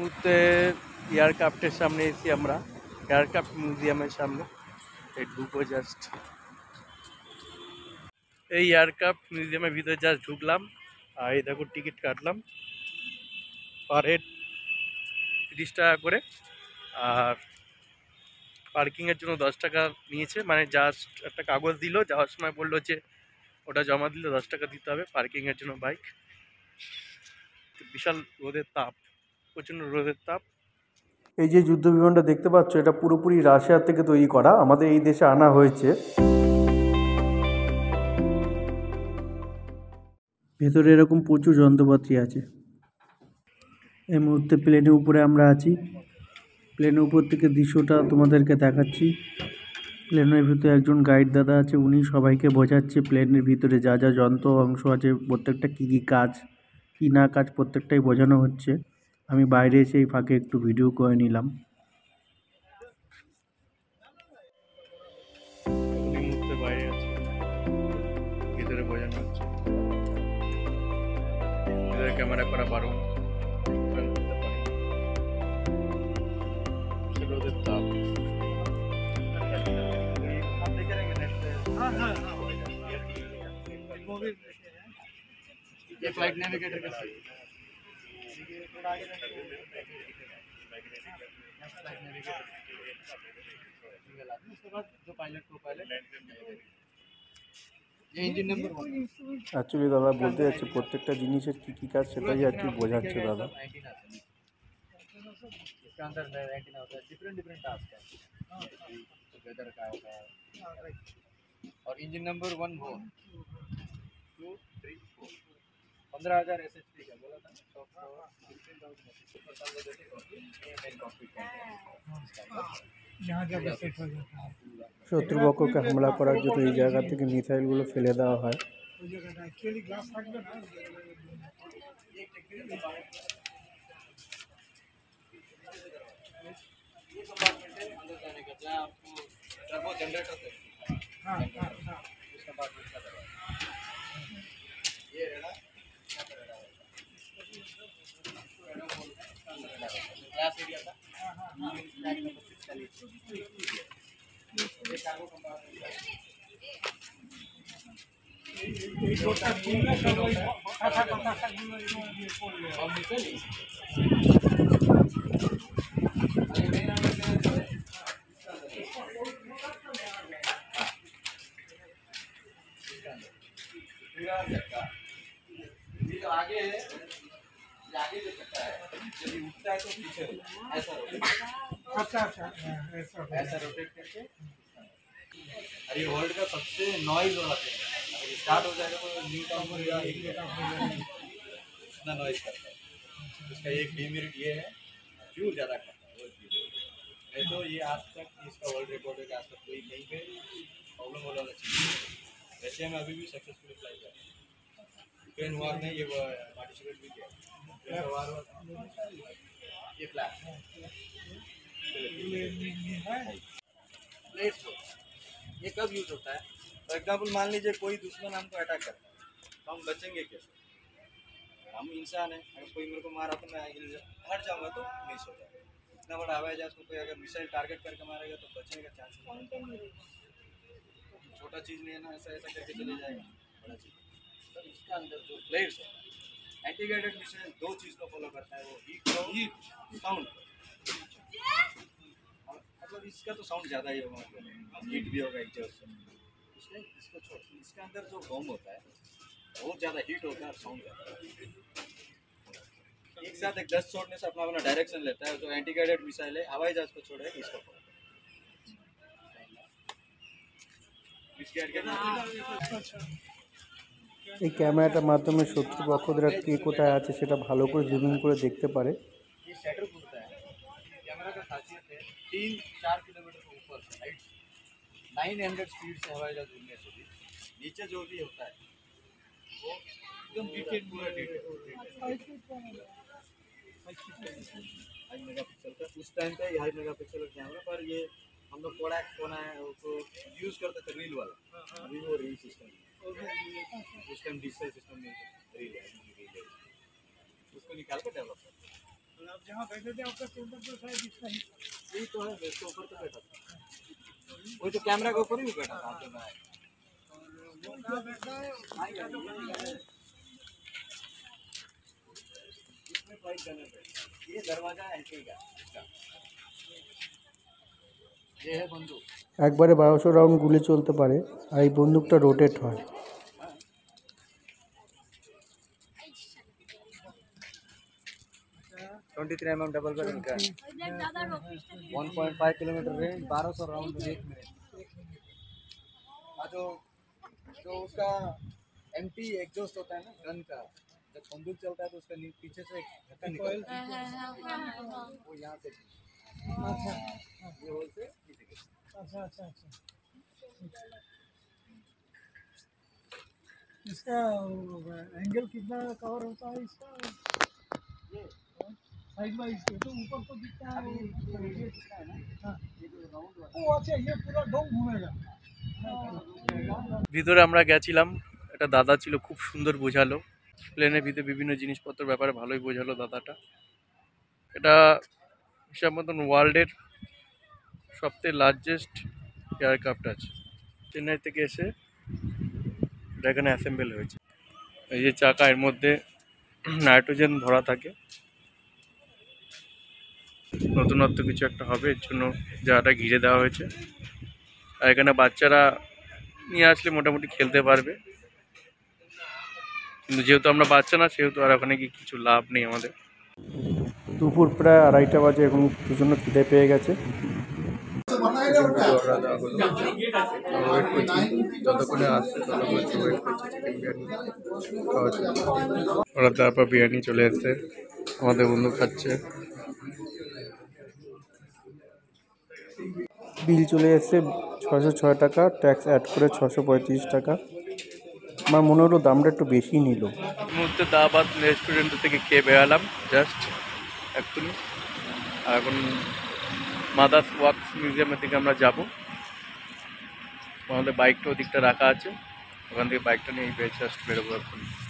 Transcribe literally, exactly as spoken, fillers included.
মুহূর্তে এয়ারক্রাফটের সামনে এসেছি আমরা, এয়ারক্রাফট মিউজিয়ামের সামনে। এই ঢুকবো জাস্ট, এই এয়ারক্রাফট মিউজিয়ামের ভিতরে জাস্ট ঢুকলাম। আর এই দেখো টিকিট কাটলাম, পার হেড তিরিশ টাকা করে। আর পার্কিংয়ের জন্য দশ টাকা নিয়েছে, মানে জাস্ট একটা কাগজ দিল, যাওয়ার সময় বললো যে ওটা জমা দিলে দশ টাকা দিতে হবে পার্কিংয়ের জন্য বাইক। বিশাল রোদের তাপ, প্রচণ্ড রোদের তাপ। এই যে যুদ্ধ বিমানটা দেখতে পাচ্ছ, এটা পুরোপুরি রাশিয়ার থেকে তৈরি করা, আমাদের এই দেশে আনা হয়েছে। ভেতরে এরকম প্রচুর যন্ত্রপাতি আছে। এই মুহূর্তে প্লেনের উপরে আমরা আছি, প্লেনের উপর থেকে দৃশ্যটা তোমাদেরকে দেখাচ্ছি। প্লেনের ভিতরে একজন গাইড দাদা আছে, উনি সবাইকে বোঝাচ্ছে প্লেনের ভিতরে যা যা যন্ত্র অংশ আছে, প্রত্যেকটা কী কী কাজ কী না কাজ প্রত্যেকটাই বোঝানো হচ্ছে। আমি বাইরে এসে এই ফাঁকে একটু ভিডিও করে নিলাম। বাইরে আছে, ভিতরে বোঝানো হচ্ছে, ভিতরে ক্যামেরা করা বারণ, রোদের তাপ। ये फ्लाइट नेविगेटर का फ्लाइट नेविगेटर उसके बाद जो पायलट को पायलट ये इंजन नंबर वन। অ্যাকচুয়ালি দাদা বলতে যাচ্ছে প্রত্যেকটা জিনিসের কী কী কাজ সেটাই আর কি বোঝাচ্ছে দাদা। इसका अंदर एंटीना होता है, डिफरेंट डिफरेंट टास्क है, वेदर का होता है। और इंजन नंबर वन वो टू थ्री फोर पंद्रह हजार एस एच पी का बोला था। শত্রুপক্ষকে হামলা করার জন্য এই জায়গা থেকে মিসাইলগুলো ফেলে দেওয়া হয়। जनरेटर से हाँ हाँ हाँ उसका बाद उसका ये रेडा क्लास एरिया था। हाँ हाँ हाँ फ्लैग नंबर सिक्स का ये कार्गो कंपार्टमेंट ये छोटा पूरा सब खाता खाता सब ये खोल ले हम चली अरे मेरा पूरा चक्का ये जो आगे है, ये आगे जो चक्का है जब ये उठता है तो पीछे ऐसा रोटेट, अच्छा अच्छा ऐसा ऐसा रोटेट करके। अरे ये वर्ल्ड का सबसे नॉइज वाला है, अगर ये स्टार्ट हो जाएगा तो न्यू टाउन में या एक इतना नॉइज करता है। इसका एक डिमेरिट ये है, फ्यूल ज़्यादा खाता है वो डिमेरिट। नहीं तो ये आज तक इसका वर्ल्ड रिकॉर्ड है कि आज तक कोई कहीं पे प्रॉब्लम हो वाला चीज़। रशिया में अभी भी सक्सेसफुली फ्लाई कर रहा है। यूक्रेन वार में ये पार्टिसिपेट भी किया, वार ये फ्लैग ये कब यूज होता है? फॉर एग्जाम्पल मान लीजिए कोई दुश्मन हमको अटैक करता है तो हम बचेंगे कैसे? हम इंसान हैं, अगर कोई मेरे को मारा तो मैं हट जाऊंगा तो मिस हो जाएगा। इतना बड़ा हवाई जहाज को कोई अगर मिसाइल टारगेट करके मारेगा तो बचने का चांस छोटा चीज़ नहीं है ना, ऐसा ऐसा करके चले जाएगा बड़ा चीज़। तो इसका अंदर जो फ्लेयर्स है, एंटी गाइडेड मिसाइल दो चीज़ को फॉलो करता है, वो हीट हीट साउंड। मतलब इसका तो साउंड ज़्यादा ही होगा, मतलब हीट भी होगा एग्जॉस्ट से, इसलिए इसको छोड़। इसका अंदर जो बम होता है बहुत ज़्यादा हीट होता है और साउंड ज़्यादा है। एक साथ एक दस छोड़ने से अपना अपना डायरेक्शन लेता है। जो एंटी गाइडेड मिसाइल है हवाई जहाज को छोड़े इसको फॉलो। এই ক্যামেরাটার মাধ্যমে শত্রুপক্ষরা কে কোথায় আছে সেটা ভালো করে জুমিং করে দেখতে পারে। कैमरा का खासियत है तीन चार किलोमीटर के ऊपर से हाइट नाइन हंड्रेड स्पीड से हवाई जहाज उड़ने से भी नीचे जो भी होता है वो एकदम डिटेल पूरा डिटेल हाई मेगा पिक्सल का उस टाइम पे हाई मेगा पिक्सल का कैमरा। पर ये हम लोग कोड़ा कोना है उसको यूज़ करते थे रील वाला, अभी वो रील सिस्टम उस टाइम डिजिटल सिस्टम में रील है, उसको निकाल के डेवलप करते हैं। जहाँ बैठे थे आपका टेबल तो शायद इसका ही यही तो है, इसके ऊपर तो बैठा था, वही तो कैमरा के ऊपर ही बैठा था। तो मैं और वो बैठा है इसमें फाइट करने पे ये दरवाजा एंट्री का इसका ये है बंदूक। একবারে বারোশো রাউন্ড গুলি চলতে পারে আর এই বন্দুকটা রোটেট হয়। twenty-three mm डबल बैरल का one point five kilometre range, बारह सौ राउंड एक मिनट। जो जो उसका एम्प्टी एग्जॉस्ट होता है ना गन का, जब बंदूक चलता है तो उसका पीछे से ढक्कन निकलता है, वो यहाँ से अच्छा ये होल से अच्छा अच्छा अच्छा इसका एंगल कितना कवर होता है इसका साइड वाइज के तो ऊपर तो दिखता है ये दिखता है ना। हाँ ये जो राउंड वाला वो अच्छा ये पूरा डोम घूमेगा। ভিতরে আমরা গেছিলাম, একটা দাদা ছিল, খুব সুন্দর বোঝালো প্লেনের ভিতরে বিভিন্ন জিনিসপত্রের ব্যাপারে ভালোই বোঝালো দাদাটা। এটা হিসাব মতন ওয়ার্ল্ডের সবথেকে লার্জেস্ট এয়ারক্রাফট আছে, চেন্নাই থেকে এসে এটা এখানে অ্যাসেম্বল হয়েছে। এই যে চাকা, এর মধ্যে নাইট্রোজেন ভরা থাকে, নতুনত্ব কিছু একটা হবে এর জন্য জায়গাটা ঘিরে দেওয়া হয়েছে। আর এখানে বাচ্চারা নিয়ে আসলে মোটামুটি খেলতে পারবে, কিন্তু যেহেতু আমরা বাচ্চা না সেহেতু আর ওখানে গিয়ে কিছু লাভ নেই আমাদের। দুপুর প্রায় আড়াইটা বাজে, এখন প্রচণ্ড খিদে পেয়ে গেছে। যতক্ষণে আসছে ততক্ষণ ওয়েট করছি চিকেন বিরিয়ানি খাওয়ার জন্য। ওরা তারপর বিরিয়ানি চলে এসছে, আমাদের বন্ধু খাচ্ছে। বিল চলে এসছে ছশো ছয় টাকা, ট্যাক্স অ্যাড করে ছশো পঁয়ত্রিশ টাকা। আমার মনে হলো দামটা একটু বেশি নিল। মুহূর্তে দাবাদ রেস্টুরেন্ট থেকে খেয়ে বেরালাম জাস্ট এক্ষুনি। আর এখন মাদার্স ওয়াক্স মিউজিয়ামের দিকে আমরা যাব। আমাদের বাইকটা ওদিকটা রাখা আছে, ওখান থেকে বাইকটা নিয়ে জাস্ট বেরোবো এখন।